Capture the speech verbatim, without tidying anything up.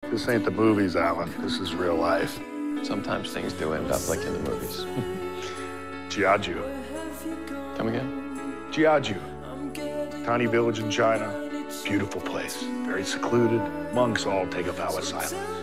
This ain't the movies, Alan. This is real life. Sometimes things do end up like in the movies. Jiaju. Come again? Jiaju. Tiny village in China. Beautiful place. Very secluded. Monks all take a vow of silence.